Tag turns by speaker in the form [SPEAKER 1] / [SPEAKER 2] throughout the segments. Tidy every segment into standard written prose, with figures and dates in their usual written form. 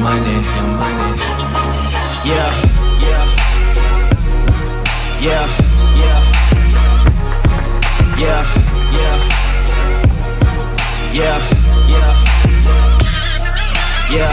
[SPEAKER 1] money, young money. Yeah, yeah, yeah, yeah, yeah, yeah, yeah, yeah, yeah.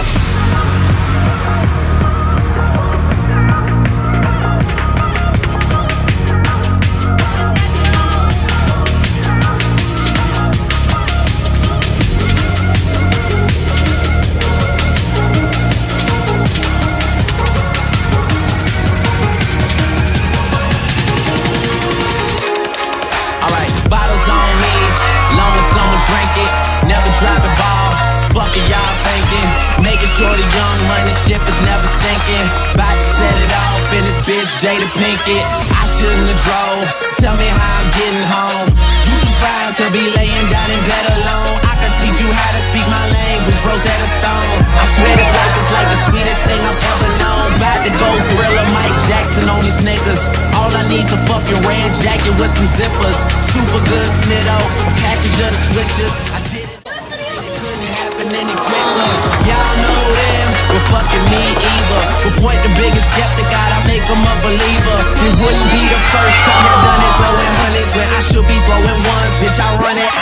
[SPEAKER 1] Drop the ball, fuck it y'all thinking. Making sure the young money ship is never sinking. About to set it off in this bitch Jada Pinkett. I shouldn't have drove, tell me how I'm getting home. You too fine to be laying down in bed alone. I can teach you how to speak my language, Rosetta Stone. I swear this life is like the sweetest thing I've ever known. About to go Thriller, Mike Jackson on these niggas. All I need's a fucking red jacket with some zippers. Super good Smitto, a package of the swishers. I did it. Any quicker. Y'all know them, but fucking me either. But point the biggest skeptic out, I make them a believer. It wouldn't be the first time I've done it, throwing hundreds when I should be throwing ones. Bitch, I run it.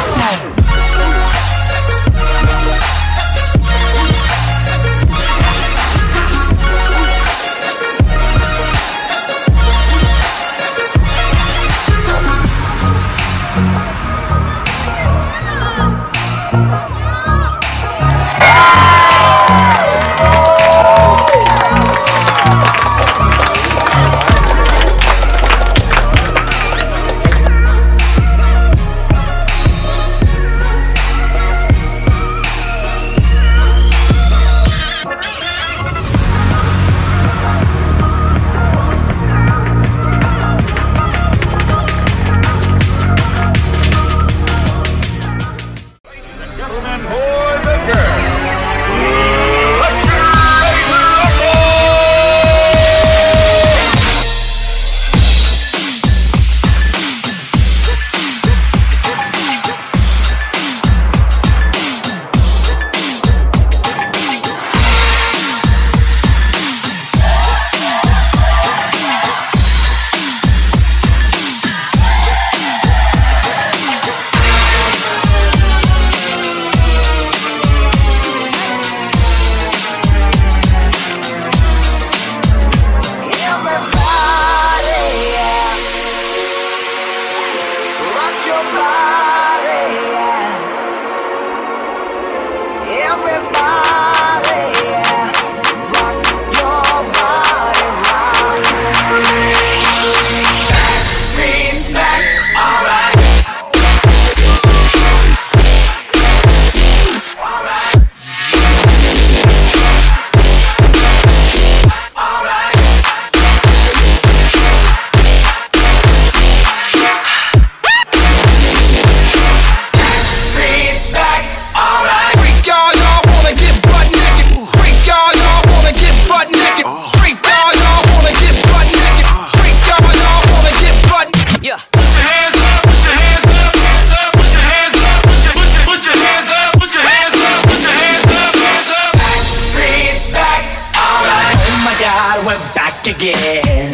[SPEAKER 2] Again,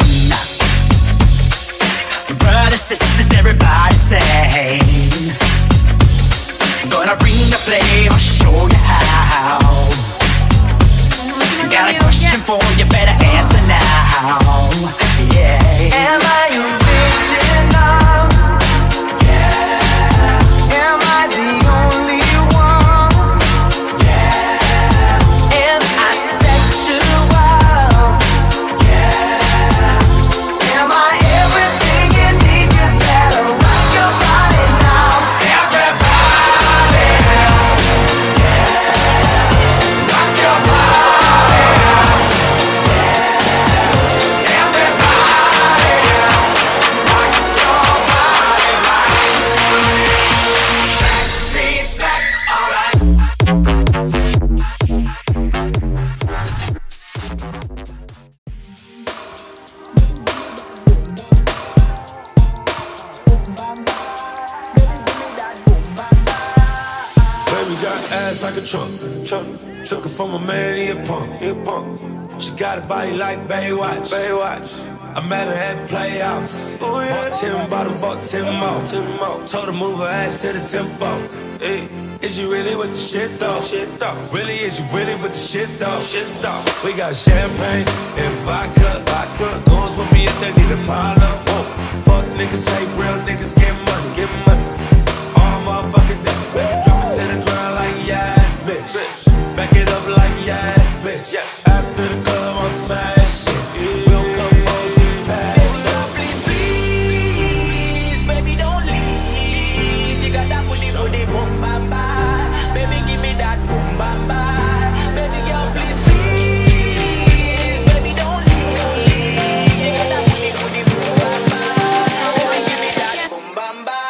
[SPEAKER 2] brothers, sisters, everybody sing. Gonna bring the flame, I'll show you how. Got a question for you, better answer now. Yeah. Am I original? Yeah. Am I the only one? Yeah. Am I sexual?
[SPEAKER 3] Baby got ass like a trunk. Took her from a man, he a punk. She got a body like Baywatch. I met her at Playhouse. Bought 10 bottles, bought 10 more. Told her move her ass to the tempo. Is you really with the shit though? Really, is you really with the shit though? We got champagne and vodka. Goons with me if they need a problem. Fuck niggas, hate real niggas, get money. All motherfucking niggas, baby, drop it to the ground like yes, bitch. Back it up like yes, bitch. After the club, I'm smashing. We'll come foes, we pass it.
[SPEAKER 2] Please, baby, don't leave. You got that booty, boom, bam, bam. Baby, give me that boom, bam, bam. Baby girl, please, baby, don't leave. You got that booty, boom, bam, bam. Baby, give me that boom, bam, bam.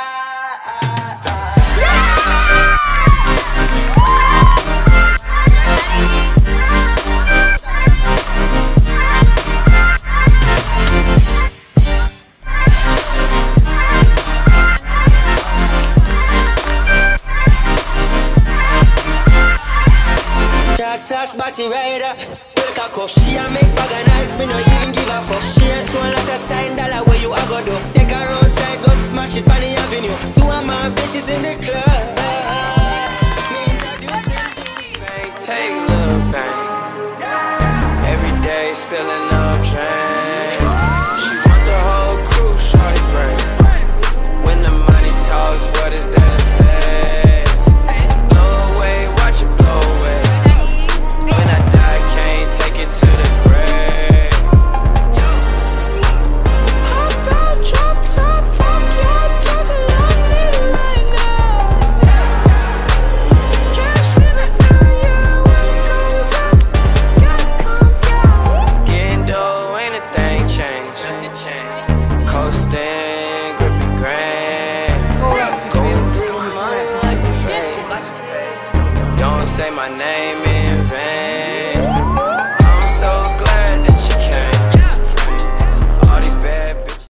[SPEAKER 4] Sauce body rider, break a cup. She a make bag of nice, me no even give a fuck. She a show lot of sign dollar where you a go do. Take her outside, go smash it on the avenue. Two of my bitches in the club. Me introduce them to me.
[SPEAKER 5] Bang, take little bang. Every day spilling up drain. She want the whole crew, shorty brain. When the money talks, what is there to say? Blow away, watch it blow away. When I die, can't take it to the grave. How about drop top, fuck your talk a lot, little right now. Cash in the area when it goes up, gotta come down. Getting dough, ain't a thing changed. Coasting, gripping grand. Going through the money like a flame. Don't say my name in vain.